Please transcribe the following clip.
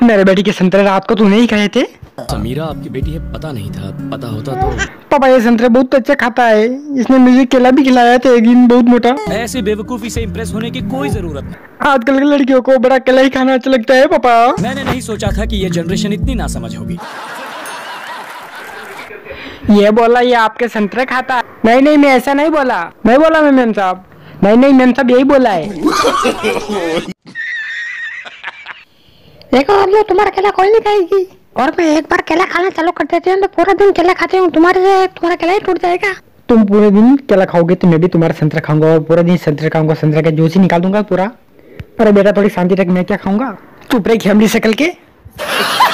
मेरे बेटी के संतरे रात को तू नहीं खाए थे? समीरा आपकी बेटी है, पता नहीं था, पता होता तो। पापा ये संतरे बहुत अच्छा खाता है, इसने मुझे केला भी खिलाया था एक दिन, बहुत मोटा। ऐसे बेवकूफी से इम्प्रेस होने की कोई जरूरत नहीं। आजकल की लड़कियों को बड़ा केला ही खाना अच्छा लगता है पापा। मैंने नहीं सोचा था कि ये जनरेशन इतनी नासमझ होगी। ये बोला ये आपके संतरे खाता है? नहीं नहीं, मैं ऐसा नहीं बोला, मैं बोला मैं मेम साहब, नहीं नहीं मेम साहब यही बोला है। देखो अब जो तुम्हारा केला कोई नहीं खाएगी, और मैं एक बार केला खाना चालू कर देती हूँ तो पूरा दिन केला खाती हूँ, तुम्हारा केला ही टूट जाएगा। तुम पूरे दिन केला खाओगे तो मैं भी तुम्हारा संतरा खाऊंगा, और पूरा दिन संतरे खाऊंगा, संतरे का जूस ही निकाल दूंगा पूरा। अरे बेटा थोड़ी शांति रख, मैं क्या खाऊंगा, चुप रही फैमिली शक्ल के।